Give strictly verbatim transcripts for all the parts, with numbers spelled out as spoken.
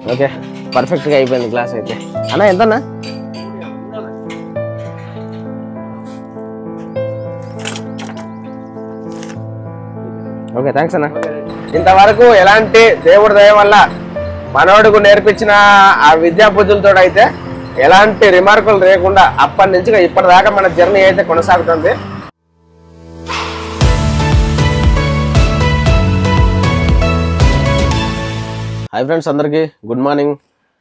Okay పర్ఫెక్ట్గా అయిపోయింది class అయితే. అన్న ఎంతన్నా? ఓకే థ్యాంక్స్ అన్న. ఇంతవరకు ఎలాంటి దేవుడి దయ వల్ల మనోడుకు నేర్పించిన ఆ విద్యా బుద్ధులతో అయితే ఎలాంటి రిమార్కులు లేకుండా అప్పటి నుంచి ఇప్పటిదాకా మన జర్నీ అయితే కొనసాగుతుంది. హాయ్ ఫ్రెండ్స్, అందరికీ గుడ్ మార్నింగ్.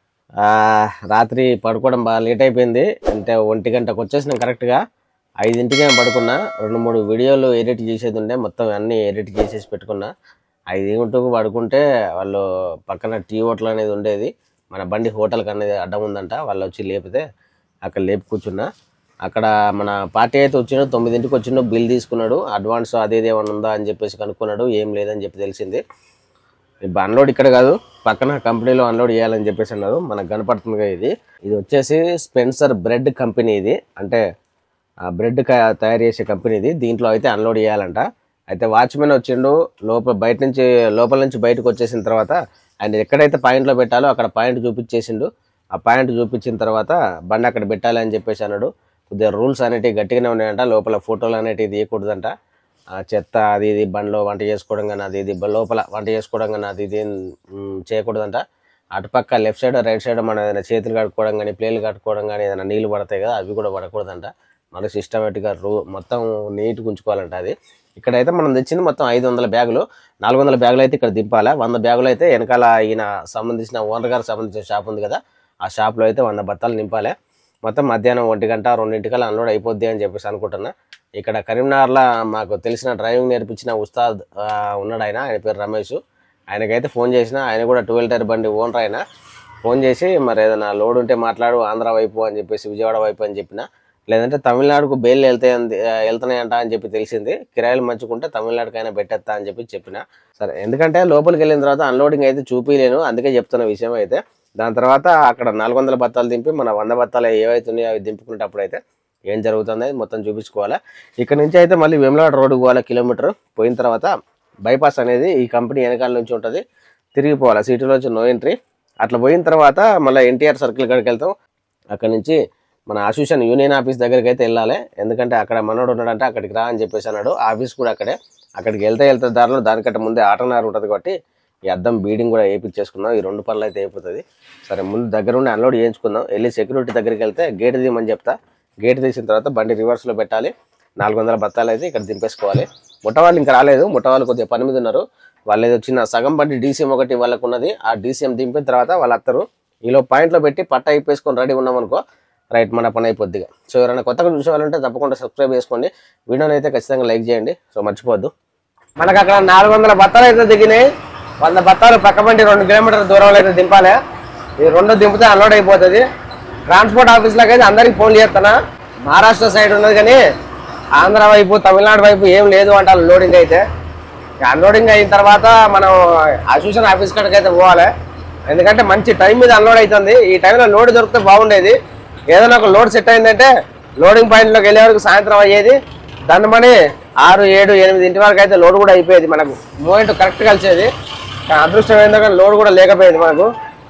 రాత్రి పడుకోవడం బాగా లేట్ అయిపోయింది. అంటే ఒంటి గంటకు వచ్చేసినాం కరెక్ట్గా. ఐదింటికే పడుకున్నా. రెండు మూడు వీడియోలు ఎడిట్ చేసేది ఉండే, మొత్తం అన్నీ ఎడిట్ చేసేసి పెట్టుకున్నా. ఐదింటికి పడుకుంటే వాళ్ళు పక్కన టీ హోటల్ అనేది ఉండేది, మన బండి హోటల్కి అనేది అడ్డం ఉందంట. వాళ్ళు వచ్చి లేపితే అక్కడ లేపి కూర్చున్నా. అక్కడ మన పార్టీ అయితే వచ్చినాడు, తొమ్మిదింటికి వచ్చిండు. బిల్ తీసుకున్నాడు, అడ్వాన్స్ అదేది ఏమన్నా ఉందా అని చెప్పేసి కనుక్కున్నాడు. ఏం లేదని చెప్పి తెలిసింది. ఇప్పుడు అన్లోడ్ ఇక్కడ కాదు, పక్కన కంపెనీలో అన్లోడ్ చేయాలని చెప్పేసి అన్నారు. మనకు కనపడుతుందిగా ఇది. ఇది వచ్చేసి స్పెన్సర్ బ్రెడ్ కంపెనీ. ఇది అంటే బ్రెడ్ తయారు చేసే కంపెనీ ఇది. దీంట్లో అయితే అన్లోడ్ చేయాలంట. అయితే వాచ్మెన్ వచ్చిండు, లోపల బయట నుంచి లోపల నుంచి బయటకు వచ్చేసిన తర్వాత ఆయన ఎక్కడైతే పాయింట్లో పెట్టాలో అక్కడ పాయింట్ చూపించేసిండు. ఆ పాయింట్ చూపించిన తర్వాత బండి అక్కడ పెట్టాలి అని చెప్పేసి అన్నాడు. కొద్దిగా రూల్స్ అనేటివి గట్టిగానే ఉన్నాయంట. లోపల ఫోటోలు అనేటివి తీయకూడదంట. చెత్త అది ఇది బండిలో వంట చేసుకోవడం కానీ అది ఇది లోపల వంట చేసుకోవడం కానీ అది ఇది చేయకూడదంట. అటుపక్క లెఫ్ట్ సైడ్ రైట్ సైడ్ మన ఏదైనా చేతులు కట్టుకోవడం కానీ ప్లేట్లు కట్టుకోవడం కానీ ఏదైనా నీళ్ళు పడతాయి కదా, అవి కూడా పడకూడదంట. మన సిస్టమేటిక్గా రూ మొత్తం నీట్గా ఉంచుకోవాలంట. అది ఇక్కడైతే మనం తెచ్చింది మొత్తం ఐదు వందల బ్యాగులు. నాలుగు వందల బ్యాగులు అయితే ఇక్కడ దింపాలా. వంద బ్యాగులు అయితే వెనకాల ఈయన సంబంధించిన ఓనర్ గారికి సంబంధించిన షాప్ ఉంది కదా, ఆ షాప్లో అయితే వంద బత్తాలు నింపాలి. మొత్తం మధ్యాహ్నం ఒంటి గంట రెండింటికల్లా అన్లోడ్ అయిపోద్ది అని చెప్పేసి అనుకుంటున్నా. ఇక్కడ కరీంనగర్లో మాకు తెలిసిన డ్రైవింగ్ నేర్పించిన ఉస్తాద్ ఉన్నాడు, ఆయన ఆయన పేరు రమేష్. ఆయనకైతే ఫోన్ చేసిన, ఆయన కూడా టూ వీలర్ బండి ఓనర్. ఆయన ఫోన్ చేసి మరి ఏదైనా లోడ్ ఉంటే మాట్లాడు ఆంధ్ర వైపు అని చెప్పేసి, విజయవాడ వైపు అని చెప్పిన. లేదంటే తమిళనాడుకు బెయిల్ వెళ్తాయి వెళ్తున్నాయంట అని చెప్పి తెలిసింది. కిరాయిలు మంచుకుంటే తమిళనాడుకైనా పెట్టేస్తా అని చెప్పి చెప్పిన. సరే, ఎందుకంటే లోపలికి వెళ్ళిన తర్వాత అన్లోడింగ్ అయితే చూపించలేను, అందుకే చెప్తున్న విషయం అయితే. దాని తర్వాత అక్కడ నాలుగు వందల బత్తాలు దింపి మన వంద బత్తాలు ఏవైతే ఉన్నాయో అవి దింపుకునేటప్పుడు అయితే ఏం జరుగుతుంది మొత్తం చూపించుకోవాలా. ఇక్కడ నుంచి అయితే మళ్ళీ వేములవాడ రోడ్డుకు పోవాలి. కిలోమీటర్ పోయిన తర్వాత బైపాస్ అనేది ఈ కంపెనీ వెనకాల నుంచి ఉంటుంది, తిరిగిపోవాలి. సిటీలో వచ్చి నో ఎంట్రీ. అట్లా పోయిన తర్వాత మళ్ళీ ఎన్టీఆర్ సర్కిల్ కాడికి వెళ్తాం. అక్కడ నుంచి మన అసోసియేషన్ యూనియన్ ఆఫీస్ దగ్గరికి అయితే వెళ్ళాలి. ఎందుకంటే అక్కడ మనోడు ఉన్నాడంటే అక్కడికి రా అని చెప్పేసి అన్నాడు. ఆఫీస్ కూడా అక్కడే. అక్కడికి వెళ్తే వెళ్తే దారిలో దానికంటే ముందే ఆటోనార్ ఉంటుంది కాబట్టి ఈ అద్దం బీడింగ్ కూడా వేయించేసుకుందాం. ఈ రెండు పనులు అయితే అయిపోతుంది. సరే, ముందు దగ్గర ఉండి అన్లోడ్ చేయించుకుందాం. వెళ్ళి సెక్యూరిటీ దగ్గరికి వెళ్తే గేట్ తీయమని చెప్తా. గేట్ తీసిన తర్వాత బండి రివర్స్లో పెట్టాలి. నాలుగు వందల బత్తాలు అయితే ఇక్కడ దింపేసుకోవాలి. ముట్టవాళ్ళు ఇంకా రాలేదు, ముట్టవాళ్ళు కొద్దిగా పని మీద ఉన్నారు. వాళ్ళు ఏదో చిన్న సగం బండి డీసీఎం ఒకటి వాళ్ళకు ఉన్నది, ఆ డీసీఎం దింపిన తర్వాత వాళ్ళు వస్తారు. ఈలో పాయింట్లో పెట్టి పట్ట అయిపోసుకొని రెడీ ఉన్నాం అనుకో, రైట్, మన పని అయిపోద్దిగా. సో ఎవరైనా కొత్తగా చూసేవాళ్ళంటే తప్పకుండా సబ్స్క్రైబ్ చేసుకోండి. వీడియోని అయితే ఖచ్చితంగా లైక్ చేయండి. సో మర్చిపోవద్దు. మనకు అక్కడ నాలుగు వందల బత్తాలు అయితే దిగినాయి. వంద బత్తాలు పక్క బండి రెండు కిలోమీటర్ల దూరంలో అయితే దింపాలి. ఈ రెండు దింపితే అన్లోడ్ అయిపోతుంది. ట్రాన్స్పోర్ట్ ఆఫీస్లోకి అయితే అందరికి ఫోన్ చేస్తానా. మహారాష్ట్ర సైడ్ ఉన్నది కానీ ఆంధ్ర వైపు తమిళనాడు వైపు ఏం లేదు అంటారు లోడింగ్ అయితే. అన్లోడింగ్ అయిన తర్వాత మనం అసోసియేషన్ ఆఫీస్ కాడికి అయితే పోవాలి. ఎందుకంటే మంచి టైం మీద అన్లోడ్ అవుతుంది. ఈ టైంలో లోడ్ దొరికితే బాగుండేది. ఏదైనా ఒక లోడ్ సెట్ అయిందంటే లోడింగ్ పాయింట్లోకి వెళ్ళే వరకు సాయంత్రం అయ్యేది. దాన్ని మని ఆరు ఏడు ఎనిమిది ఇంటి వరకు అయితే లోడ్ కూడా అయిపోయేది. మనకు మూమెంట్ కరెక్ట్ కలిసేది. కానీ అదృష్టం ఏందో కానీ లోడ్ కూడా లేకపోయేది మనకు.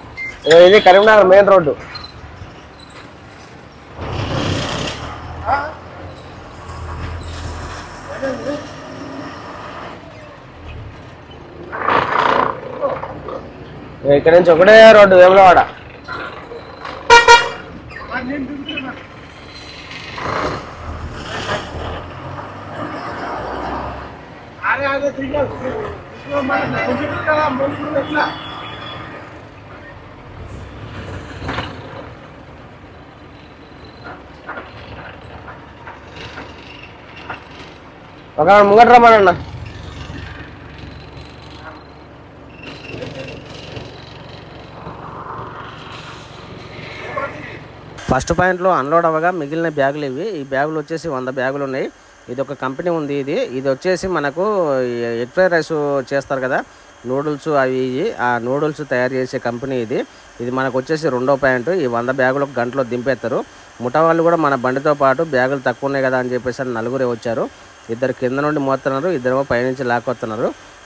ఇది కరీంనగర్ మెయిన్ రోడ్డు. ఇక్కడ నుంచి ఒకటే రోడ్డు వేములవాడ. ఒక ముంగట రమ్మనన్న. ఫస్ట్ పాయింట్లో అన్లోడ్ అవ్వగా మిగిలిన బ్యాగులు ఇవి. ఈ బ్యాగులు వచ్చేసి వంద బ్యాగులు ఉన్నాయి. ఇది ఒక కంపెనీ ఉంది. ఇది ఇది వచ్చేసి మనకు ఎగ్ ఫ్రైడ్ రైస్ చేస్తారు కదా, నూడిల్స్ అవి ఇవి, ఆ నూడిల్స్ తయారు చేసే కంపెనీ ఇది. ఇది మనకు వచ్చేసి రెండో పాయింట్. ఈ వంద బ్యాగులు ఒక గంటలో దింపేస్తారు. ముఠా వాళ్ళు కూడా మన బండితో పాటు బ్యాగులు తక్కువ ఉన్నాయి కదా అని చెప్పేసి నలుగురే వచ్చారు. ఇద్దరు కింద నుండి మోస్తున్నారు, ఇద్దరేమో పైనుంచి లాక్కొస్తున్నారు.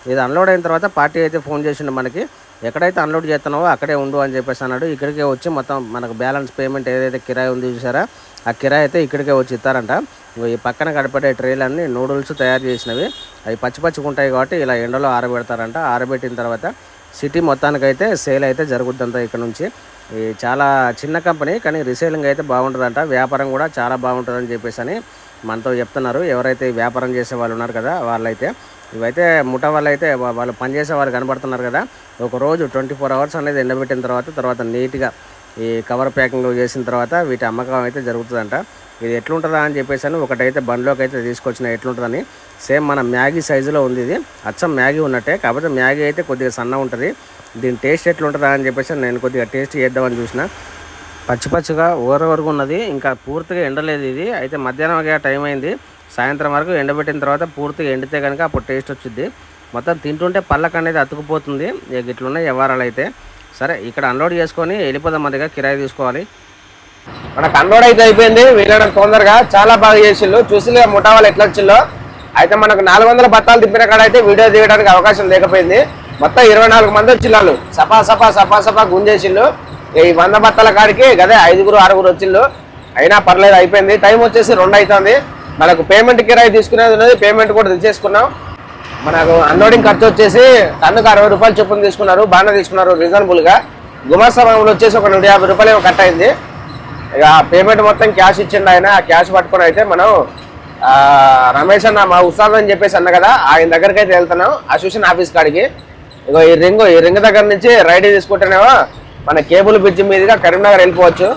ఇది అన్లోడ్ అయిన తర్వాత పార్టీ అయితే ఫోన్ చేసిండు మనకి, ఎక్కడైతే అన్లోడ్ చేస్తున్నావో అక్కడే ఉండు అని చెప్పేసి అన్నాడు. ఇక్కడికే వచ్చి మొత్తం మనకు బ్యాలెన్స్ పేమెంట్ ఏదైతే కిరాయి ఉంది చూసారా, ఆ కిరాయి అయితే ఇక్కడికే వచ్చి ఇస్తారంట. ఈ పక్కన కడపడే ట్రేలన్నీ నూడిల్స్ తయారు చేసినవి, అవి పచ్చి పచ్చిగా ఉంటాయి కాబట్టి ఇలా ఎండలో ఆరబెడతారంట. ఆరబెట్టిన తర్వాత సిటీ మొత్తానికైతే సేల్ అయితే జరుగుద్దంట ఇక్కడ నుంచి. ఈ చాలా చిన్న కంపెనీ కానీ రీసేలింగ్ అయితే బాగుంటుందంట, వ్యాపారం కూడా చాలా బాగుంటుందని చెప్పేసి అని మనతో చెప్తున్నారు. ఎవరైతే వ్యాపారం చేసే వాళ్ళు ఉన్నారు కదా వాళ్ళైతే, ఇవైతే ముఠా వాళ్ళు అయితే వాళ్ళు పనిచేసే వాళ్ళు కనబడుతున్నారు కదా, ఒక రోజు ట్వంటీ ఫోర్ అవర్స్ అనేది ఎండబెట్టిన తర్వాత తర్వాత నీట్గా ఈ కవర్ ప్యాకింగ్ చేసిన తర్వాత వీటి అమ్మకం అయితే జరుగుతుందంట. ఇది ఎట్లుంటుందా అని చెప్పేసి అని ఒకటైతే బండ్లోకి అయితే తీసుకొచ్చిన ఎట్లుంటుందని. సేమ్ మన మ్యాగీ సైజులో ఉంది ఇది, అచ్చం మ్యాగీ ఉన్నట్టే, కాకపోతే మ్యాగీ అయితే కొద్దిగా సన్న ఉంటుంది. దీని టేస్ట్ ఎట్లుంటుందా అని చెప్పేసి నేను కొద్దిగా టేస్ట్ చేద్దామని చూసిన. పచ్చి పచ్చిగా ఊర వరకు ఉన్నది, ఇంకా పూర్తిగా ఎండలేదు ఇది. అయితే మధ్యాహ్నం టైం అయింది, సాయంత్రం వరకు ఎండబెట్టిన తర్వాత పూర్తిగా ఎండితే కనుక అప్పుడు టేస్ట్ వచ్చింది. మొత్తం తింటుంటే పళ్ళకు అనేది అతుకుపోతుంది. ఇక ఇట్లున్నాయి వ్యవహారాలు అయితే. సరే ఇక్కడ అన్లోడ్ చేసుకొని వెళ్ళిపోదాం, మరిగా కిరాయి తీసుకోవాలి. మనకు అన్లోడ్ అయితే అయిపోయింది, వీళ్ళకి తొందరగా చాలా బాగా చేసిళ్ళు. చూసి ముఠా వాళ్ళు ఎట్లా వచ్చిల్లో. అయితే మనకు నాలుగు వందల బత్తాలు తిప్పిన కాడ అయితే వీడియో తీయడానికి అవకాశం లేకపోయింది. మొత్తం ఇరవై నాలుగు మంది వచ్చిళ్ళు, సపా సపా సపా సపా గుంజేసిళ్ళు. ఈ వంద బత్తాల కాడికి గదే ఐదుగురు ఆరుగురు వచ్చిళ్ళు. అయినా పర్లేదు, అయిపోయింది. టైం వచ్చేసి రెండు అవుతుంది. మనకు పేమెంట్ కిరాయి తీసుకునేది ఉన్నది, పేమెంట్ కూడా తెచ్చేసుకున్నాం. మనకు అన్లోడింగ్ ఖర్చు వచ్చేసి టన్నుకు అరవై రూపాయలు చొప్పున తీసుకున్నారు, బాగానే తీసుకున్నారు రీజనబుల్గా. గుమాస్తాలో వచ్చేసి ఒక నూట యాభై రూపాయలు ఏమో కట్ అయింది. ఇక పేమెంట్ మొత్తం క్యాష్ ఇచ్చిండు ఆయన. ఆ క్యాష్ పట్టుకొని అయితే మనం రమేష్ అన్న మా ఉస్తాద్ అని చెప్పేసి అన్న కదా, ఆయన దగ్గరికి అయితే వెళ్తున్నాం, అసోసియేషన్ ఆఫీస్ కాడికి. ఇగో ఈ రింగ్ ఈ రింగ్ దగ్గర నుంచి రైడ్ తీసుకుంటేనేమో మన కేబుల్ బ్రిడ్జ్ మీదుగా కరీంనగర్ వెళ్ళిపోవచ్చు.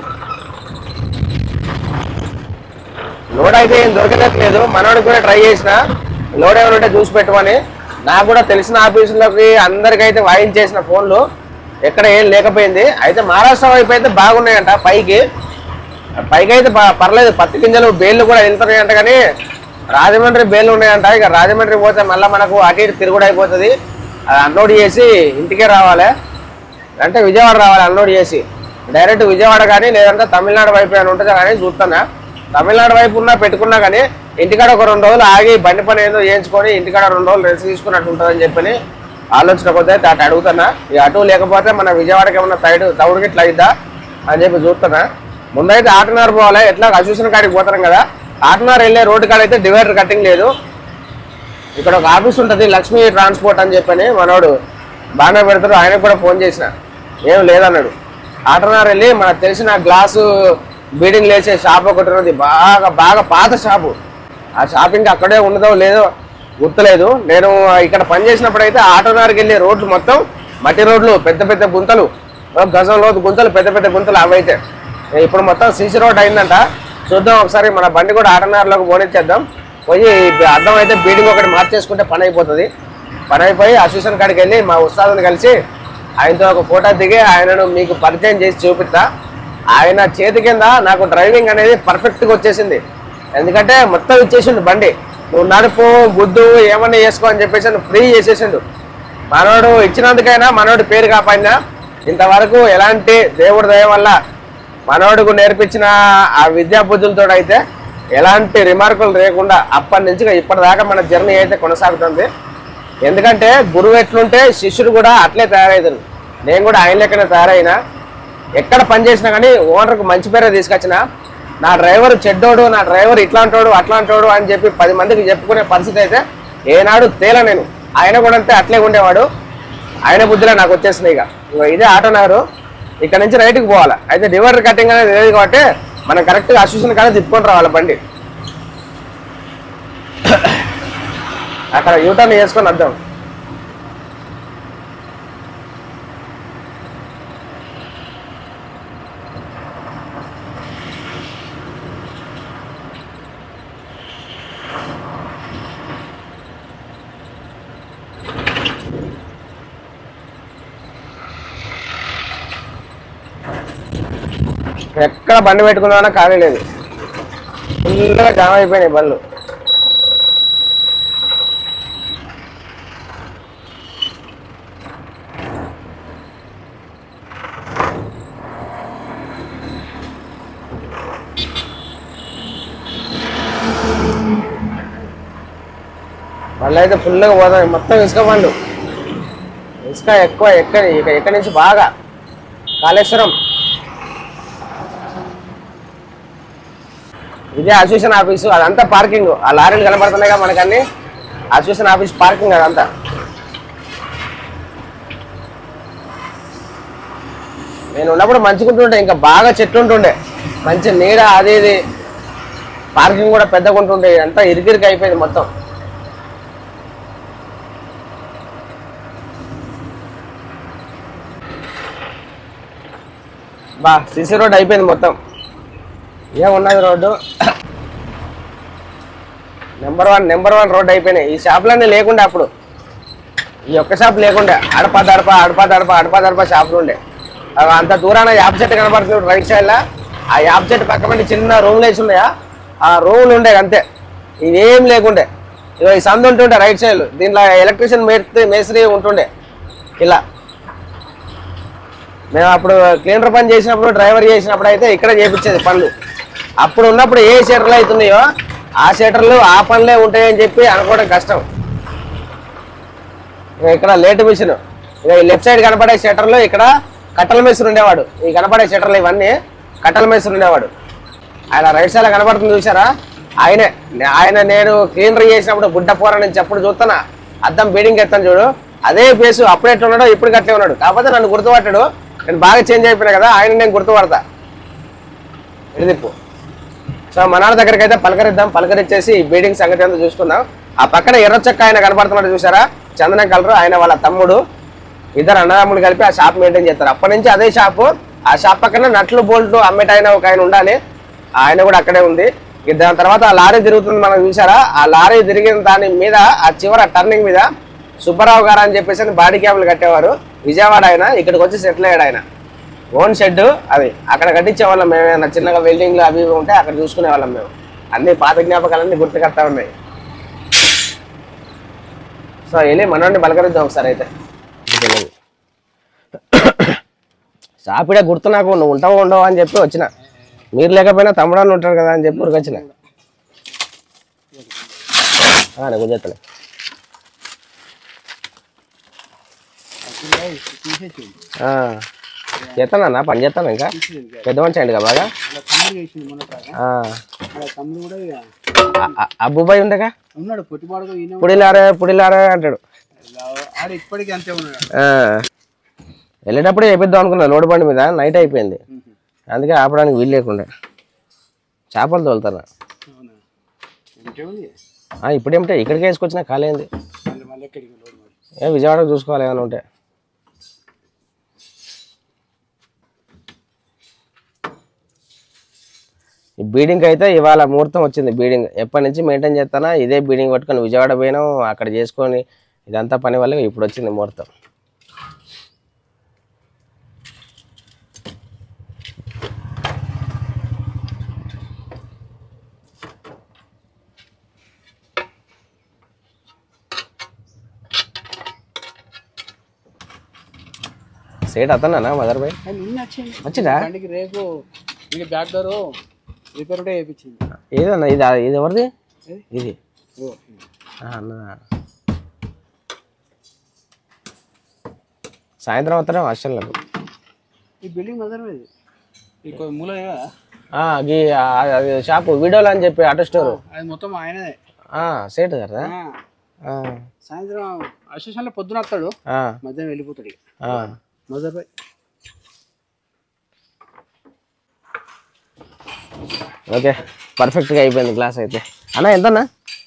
లోడ్ అయితే ఏం దొరకలేదు, మనోడికి కూడా ట్రై చేసిన లోడ్ ఏమైనా ఉంటే చూసి పెట్టుకొని. నాకు కూడా తెలిసిన ఆఫీసులోకి అందరికైతే వాయించేసిన ఫోన్లు, ఎక్కడ ఏం లేకపోయింది. అయితే మహారాష్ట్ర వైపు అయితే బాగున్నాయంట, పైకి పైకి అయితే పర్లేదు, పత్తి గింజలు బేళ్ళు కూడా వెళ్తున్నాయంట. కానీ రాజమండ్రి బేళ్ళు ఉన్నాయంట. ఇక రాజమండ్రి పోతే మళ్ళీ మనకు అటు ఇటు తిరుగుడు అయిపోతుంది. అది అన్లోడ్ చేసి ఇంటికే రావాలి, అంటే విజయవాడ రావాలి అన్లోడ్ చేసి. డైరెక్ట్ విజయవాడ కానీ లేదంటే తమిళనాడు వైపు అని ఉంటుంది కానీ చూస్తున్నా. తమిళనాడు వైపు ఉన్నా పెట్టుకున్నా కానీ ఇంటికాడ ఒక రెండు రోజులు ఆగి బండి పని ఏదో చేయించుకొని ఇంటికాడ రెండు రోజులు రెస్ట్ తీసుకున్నట్టు ఉంటుందని చెప్పని ఆలోచన కొద్ది అయితే అటు అడుగుతున్నా. ఇక అటు లేకపోతే మన విజయవాడకి ఏమన్నా సైడ్ తౌడుకి ఇట్లా అయిద్దా అని చెప్పి చూస్తున్నా. ముందైతే ఆటనార్ పోవాలి, ఎట్లా అసోసియేషన్ కాడికి పోతాం కదా, ఆటనార్ వెళ్ళే రోడ్డు కాడ అయితే డివైడర్ కటింగ్ లేదు. ఇక్కడ ఒక ఆఫీస్ ఉంటుంది లక్ష్మీ ట్రాన్స్పోర్ట్ అని చెప్పని, మనోడు బాగానే పెడతారు. ఆయనకు కూడా ఫోన్ చేసిన, ఏం లేదన్నాడు. ఆటనార్ వెళ్ళి మనకు తెలిసిన గ్లాసు బీడింగ్ లేచే షాప్ ఒకటి ఉన్నది, బాగా బాగా పాత షాపు. ఆ షాపింగ్ అక్కడే ఉండదో లేదో గుర్తులేదు. నేను ఇక్కడ పనిచేసినప్పుడు అయితే ఆటోనార్కి వెళ్ళే రోడ్లు మొత్తం మట్టి రోడ్లు, పెద్ద పెద్ద గుంతలు, గజంలో గుంతలు, పెద్ద పెద్ద గుంతలు. అవైతే ఇప్పుడు మొత్తం సీసీ రోడ్ అయిందంట. చూద్దాం ఒకసారి, మన బండి కూడా ఆటోనార్లోకి పోనిచ్చేద్దాం. పోయి అర్థం అయితే బీడింగ్ ఒకటి మార్చేసుకుంటే పని అయిపోతుంది. పని అయిపోయి అసోసియేషన్ కాడికి వెళ్ళి మా ఉస్తాదుని కలిసి ఆయనతో ఒక ఫోటో దిగి ఆయనను మీకు పరిచయం చేసి చూపిస్తా. ఆయన చేతి కింద నాకు డ్రైవింగ్ అనేది పర్ఫెక్ట్గా వచ్చేసింది. ఎందుకంటే మొత్తం ఇచ్చేసిండు బండి, నువ్వు నడుపు గుద్దు ఏమన్నా చేసుకో అని చెప్పేసి ఫ్రీ చేసేసిండు. మనోడు ఇచ్చినందుకైనా మనోడి పేరు కాపాడినా ఇంతవరకు ఎలాంటి దేవుడి దయ వల్ల మనోడుకు నేర్పించిన ఆ విద్యా బుద్ధులతో అయితే ఎలాంటి రిమార్కులు లేకుండా అప్పటి నుంచి ఇప్పటిదాకా మన జర్నీ అయితే కొనసాగుతుంది. ఎందుకంటే గురువు ఎట్లుంటే శిష్యుడు కూడా అట్లే తయారవుతుంది. నేను కూడా ఆయన లెక్కనే తయారైనా. ఎక్కడ పని చేసినా కానీ ఓనర్కు మంచి పేరే తీసుకొచ్చిన. నా డ్రైవర్ చెడ్డోడు, నా డ్రైవర్ ఇట్లాంటోడు అట్లాంటోడు అని చెప్పి పది మందికి చెప్పుకునే పరిస్థితి అయితే ఏనాడు తేల. నేను ఆయన కూడా అంతే అట్లే ఉండేవాడు. ఆయన బుద్ధిలో నాకు వచ్చేసింది. ఇక ఇదే ఆటోనారు, ఇక్కడ నుంచి రైట్కి పోవాలి. అయితే డివైడర్ కటింగ్ అనేది లేదు కాబట్టి మనం కరెక్ట్గా అసోసియేషన్ కానీ తిప్పుకొని రావాలి బండి. అక్కడ యూటర్న్ చేసుకొని వద్దాం. ఎక్కడ బండి పెట్టుకుందామన్నా ఖాళీ లేదు, ఫుల్గా జామ్ అయిపోయినాయి బండ్లు. వాళ్ళు అయితే ఫుల్గా పోతాయి, మొత్తం ఇసుక బండ్లు, ఇసుక ఎక్కువ ఎక్క ఎక్కడి నుంచి బాగా. కాళేశ్వరం ఇదే అసోసియేషన్ ఆఫీసు, అదంతా పార్కింగ్. ఆ లారీలు కనబడుతున్నాయిగా మనకన్నీ, అసోసియేషన్ ఆఫీస్ పార్కింగ్ అదంతా. నేను ఉన్నప్పుడు మంచిగుంటుండే, ఇంకా బాగా చెట్లు ఉంటుండే, మంచి నీడ, అది ఇది. పార్కింగ్ కూడా పెద్దగా ఉంటుండే, అంతా ఇరికిరికి అయిపోయింది మొత్తం. బా సిసి రోడ్ అయిపోయింది మొత్తం. ఏమున్నది road, number one number one road అయిపోయినాయి. ఈ షాపులన్నీ లేకుండే అప్పుడు, ఈ ఒక్క షాప్ లేకుండే. అడప దడప అడప దడప అడప దడప షాపులు ఉండే. అంత దూరాన యాప్ చెట్టు కనబడుతుంది రైట్ సైడ్లో. ఆ యాప్ చెట్టు పక్కన చిన్న రూమ్లు వేసి ఉన్నాయా, ఆ రూమ్లు ఉండే అంతే, ఇవేం లేకుండే. ఇక ఈ సందు ఉంటుండే రైట్ సైడ్, దీంట్లో ఎలక్ట్రీషియన్ మేస్త్రి మేస్త్రి ఉంటుండే. ఇలా మేము అప్పుడు క్లీనర్ పని చేసినప్పుడు, డ్రైవర్ చేసినప్పుడు అయితే ఇక్కడ చేపించేది పనులు. అప్పుడు ఉన్నప్పుడు ఏ షటర్లు అవుతున్నాయో ఆ షటర్లు ఆ పనులే ఉంటాయని చెప్పి అనుకోవడం కష్టం. ఇక్కడ లేట్ మిషన్, ఇక ఈ లెఫ్ట్ సైడ్ కనపడే షటర్లు ఇక్కడ కట్టల మేస్త్రి ఉండేవాడు. ఈ కనపడే షటర్లు ఇవన్నీ కట్టల మేస్త్రి ఉండేవాడు. ఆయన రైట్ సైడ్ కనపడుతుంది చూసారా, ఆయనే. ఆయన నేను క్లీనర్ చేసినప్పుడు గుడ్డ పోర నుంచి అప్పుడు చూస్తున్నా, అద్దం బీడింగ్ ఎత్తాను చూడు, అదే పేసు. అప్పుడు ఎట్లా ఉన్నాడు, ఇప్పుడు అట్లే ఉన్నాడు. కాకపోతే నన్ను గుర్తుపట్టాడు, నేను బాగా చేంజ్ అయిపోయినా కదా, ఆయన నేను గుర్తుపడతా. ఇడిదిప్పు. సో మనాడు దగ్గరికి అయితే పలకరిద్దాం, పలకరించేసి బీడింగ్ సంగతి అంతా చూసుకుందాం. ఆ పక్కన ఎర్రచక్క ఆయన కనపడుతున్నాడు చూసారా, చందన కలరు, ఆయన వాళ్ళ తమ్ముడు. ఇద్దరు అన్నదమ్ముడు కలిపి ఆ షాప్ మెయింటైన్ చేస్తారు. అప్పటి నుంచి అదే షాపు. ఆ షాప్ పక్కన నట్లు బోల్ట్లు అమ్మేటైన ఒక ఆయన ఉండాలి, ఆయన కూడా అక్కడే ఉంది. దాని తర్వాత ఆ లారీ తిరుగుతుంది మనం చూసారా, ఆ లారీ తిరిగిన దాని మీద ఆ చివర టర్నింగ్ మీద సుబ్బారావు గారు అని చెప్పేసి బాడీ క్యాబ్లు కట్టేవారు. విజయవాడ ఆయన, ఇక్కడికి వచ్చి సెటిల్ అయ్యాడు. ఆయన ఓన్ షెడ్ అది, అక్కడ కట్టించే వాళ్ళం మేము. ఏమైనా చిన్నగా వెల్డింగ్లు అవి ఇవి ఉంటే అక్కడ చూసుకునే వాళ్ళం మేము. అన్ని పాత జ్ఞాపకాలన్నీ గుర్తుకట్టా ఉన్నాయి. సో వెళ్ళి మనోడిని బలకరిద్దాం ఒకసారి అయితే. షాపిడే గుర్తు నాకు, నువ్వు ఉంటావు ఉండవు అని చెప్పి వచ్చిన. మీరు లేకపోయినా తమ్ముడాన్ని ఉంటారు కదా అని చెప్పి ఉరికొచ్చిన. నేను గుంజెత్తలే. చేస్తానన్నా పని చేస్తాను. ఇంకా పెద్ద మనిషి అయింది కదా బాగా. అబ్బుబాయి ఉండగా పుడిలారే పుడిలారే అంటాడు. వెళ్ళేటప్పుడే వేపిద్దాం అనుకున్నా లోడ్ బండి మీద, నైట్ అయిపోయింది, అందుకే ఆపడానికి వీలు లేకుండా. చేపలు తోలుతాను. ఇప్పుడేమిటే ఇక్కడికి వేసుకొచ్చినా ఖాళీ అయింది. ఏ విజయవాడకు చూసుకోవాలి ఏమైనా ఉంటే. ఈ బీడింగ్ అయితే ఇవాళ ముహూర్తం వచ్చింది. బీడింగ్ ఎప్పటి నుంచి మెయింటైన్ చేస్తానా, ఇదే బీడింగ్ పట్టుకొని విజయవాడ పోయినాం, అక్కడ చేసుకొని ఇదంతా పని వల్ల ఇప్పుడు వచ్చింది ముహూర్తం. సేట్ అతన్నా మదర్ బాయ్ వచ్చిందా? ఏదన్నా ఇది ఇది ఎవరిది? ఇది అన్న సాయంత్రం వస్తారా హాస్టల్లకు? అది షాపు వీడియోలో అని చెప్పి ఆటో స్టోర్ మొత్తం ఆయనదే. సేట్ కదా. సాయంత్రం అసోసియేషన్లో పొద్దున వస్తాడు, మధ్యాహ్నం వెళ్ళిపోతాడు. మదర్ బాయ్ ఓకే, పర్ఫెక్ట్గా అయిపోయింది క్లాస్ అయితే. అన్న ఎంతన్నా?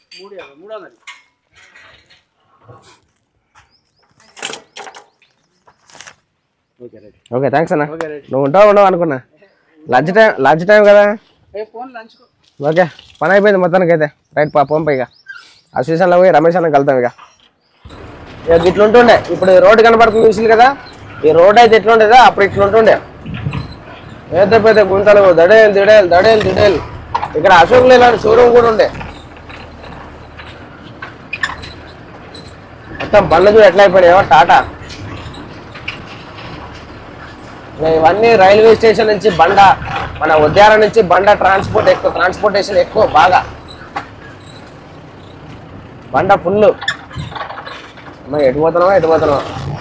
ఓకే థ్యాంక్స్ అన్న. నువ్వు ఉంటావు ఉండవు అనుకున్నా. లంచ్ టైం లంచ్ టైం కదా. ఓకే పని అయిపోయింది మొత్తానికి అయితే. రైట్ పా పంప. ఇక అసోసియేషన్లో పోయి రమేష్ అన్న కలుద్దాం. ఇక ఇక ఇట్లుంటుండే. ఇప్పుడు రోడ్డు కనబడుతుంది చూసింది కదా, ఈ రోడ్ అయితే ఎట్లుండేదా అప్పుడు ఇట్లుంటుండే. పెద్ద పెద్ద గుంతలు, దడేలు దిడేలు దడేలు దిడేలు. ఇక్కడ అశోక్ లేలాంటి షోరూమ్ కూడా ఉండే. మొత్తం బండ్లు చూడు ఎట్లా అయిపోయాయో టాటా. ఇవన్నీ రైల్వే స్టేషన్ నుంచి బండ, మన ఉద్యానం నుంచి బండ ట్రాన్స్పోర్ట్ ఎక్కువ, ట్రాన్స్పోర్టేషన్ ఎక్కువ బాగా. బండ ఫుల్. అమ్మ ఎటు పోతున్నావా ఎటు పోతున్నావా?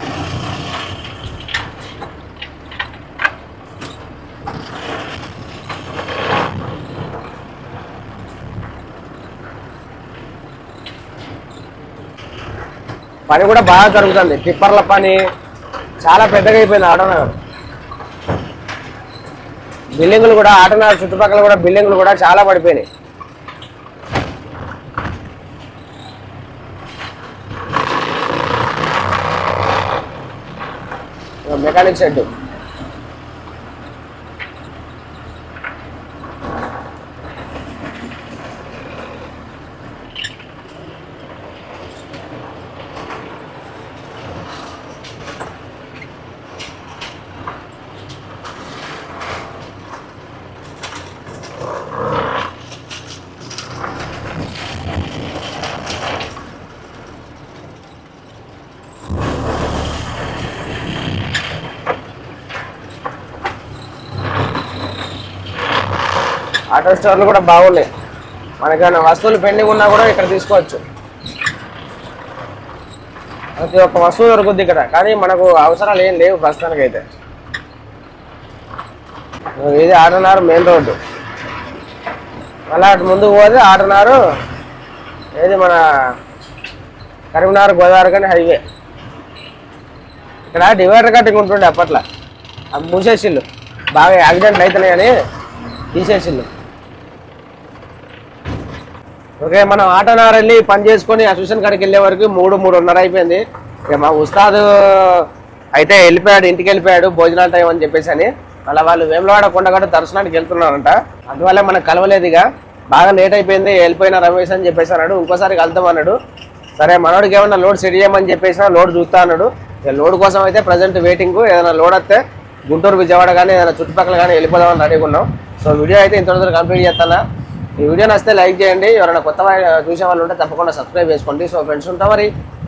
పని కూడా బాగా జరుగుతుంది. టిప్పర్ల పని చాలా పెద్దగా అయిపోయింది ఆటోనగర్. బిల్డింగులు కూడా ఆటోనగర్ చుట్టుపక్కల కూడా బిల్డింగులు కూడా చాలా పడిపోయినాయి. మెకానిక్ షెడ్ ఆటో స్టోర్లు కూడా బాగున్నాయి. మనకైనా వస్తువులు పెండింగ్ ఉన్నా కూడా ఇక్కడ తీసుకోవచ్చు. ప్రతి ఒక్క వస్తువు దొరుకుద్ది ఇక్కడ. కానీ మనకు అవసరాలు ఏం లేవు ప్రస్తుతానికి అయితే. ఇది ఆటోనగర్ మెయిన్ రోడ్డు. మళ్ళీ అటు ముందుకు పోతే ఆటోనగర్ ఏది మన కరీంనగర్ గోదావరి కానీ హైవే. ఇక్కడ డివైడర్ కట్టింగ్ ఉంటుండే అప్పట్లో, అది మూసేసిళ్ళు. బాగా యాక్సిడెంట్లు అవుతున్నాయి అని తీసేసిళ్ళు. ఓకే, మనం ఆటోనగర్ వెళ్ళి పని చేసుకొని అసోసియేషన్ కాడికి వెళ్ళే వరకు మూడు మూడున్నర అయిపోయింది. ఇక మా ఉస్తాదు అయితే వెళ్ళిపోయాడు, ఇంటికి వెళ్ళిపోయాడు భోజనాల టైం అని చెప్పేసి అని. అలా వాళ్ళు వేములవాడ కొండగట్టు దర్శనానికి వెళ్తున్నారంట. అందువల్ల మనకు కలవలేదు. ఇక బాగా లేట్ అయిపోయింది, వెళ్ళిపోయిన రమేష్ అని చెప్పేసి అన్నాడు. ఇంకోసారి కలుద్దాం అన్నాడు. సరే మనోడికి ఏమన్నా లోడ్ సెట్ చేయమని చెప్పేసి లోడ్ చూస్తా అన్నాడు. ఇక లోడ్ కోసం అయితే ప్రజెంట్ వెయిటింగ్. ఏదైనా లోడ్ వస్తే గుంటూరు విజయవాడ కానీ ఏదైనా చుట్టుపక్కల కానీ వెళ్ళిపోదామని రెడీగా ఉన్నాం. సో వీడియో అయితే ఇంత కంప్లీట్ చేస్తానా. ఈ వీడియో నచ్చితే లైక్ చేయండి. ఎవరైనా కొత్త చూసే వాళ్ళు ఉంటే తప్పకుండా సబ్స్క్రైబ్ చేసుకోండి. సో ఫ్రెండ్స్ ఉంటా మరి.